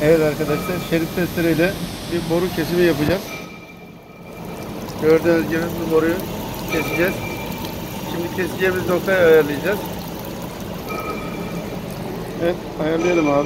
Evet arkadaşlar, şerit testereyle bir boru kesimi yapacağız. Gördüğünüz gibi bu boruyu keseceğiz. Şimdi keseceğimiz noktayı ayarlayacağız. Evet, ayarlayalım abi.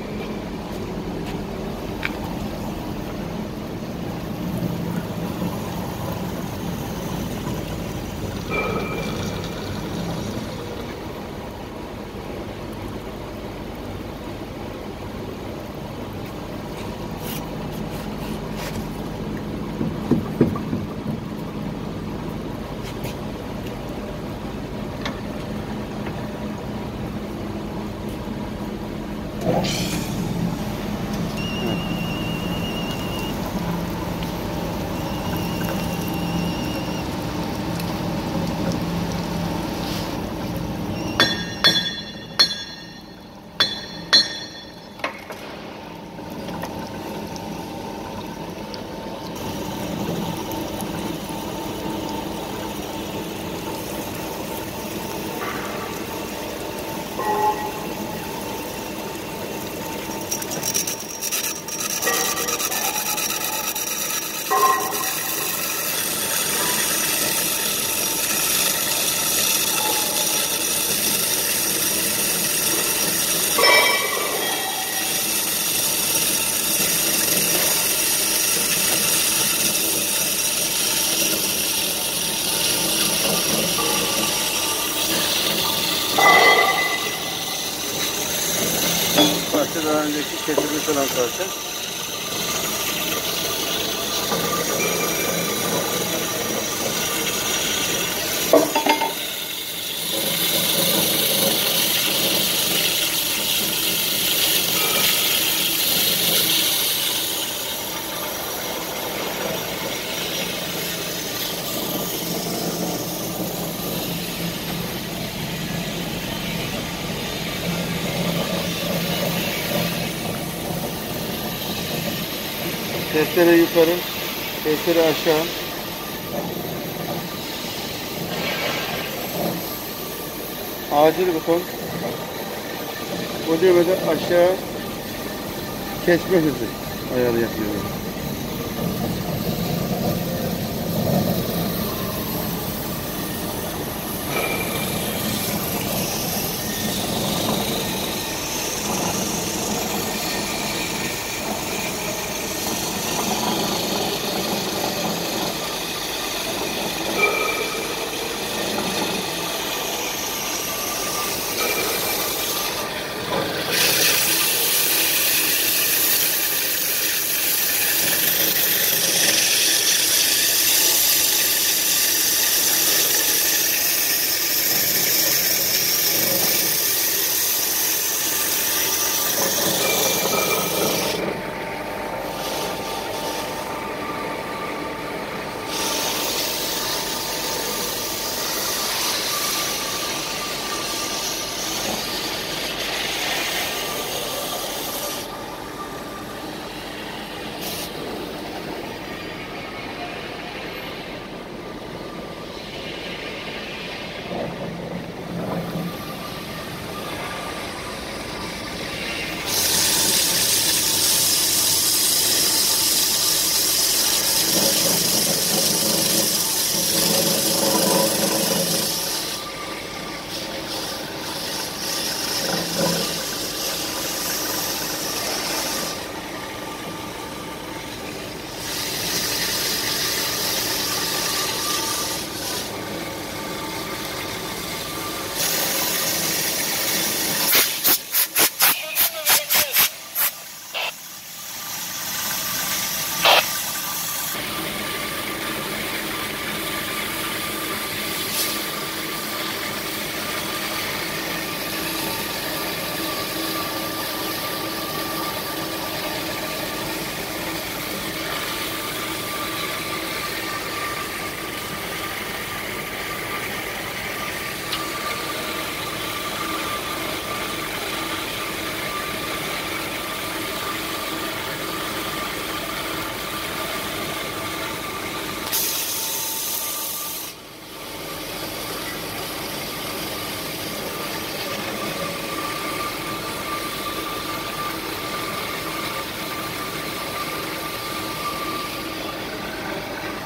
Parça daha önceki kesilmiş olan parça. Testere yukarı, testere aşağı. Acil buton. Bu düğmede aşağı kesme hızı ayarı yapıyoruz.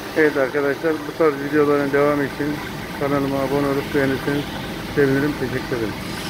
Evet arkadaşlar, bu tarz videoların devamı için kanalıma abone olup beğenirseniz sevinirim. Teşekkür ederim.